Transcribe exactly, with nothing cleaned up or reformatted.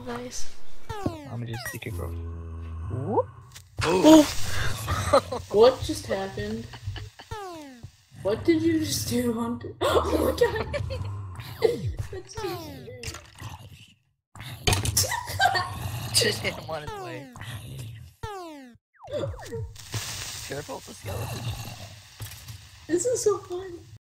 Nice. I'm gonna just stick it, bro. Oh. What just happened? What did you just do, Hunter? Oh my god! That's so scary. Just hit him on his way. Careful, it's a skeleton. This is so fun.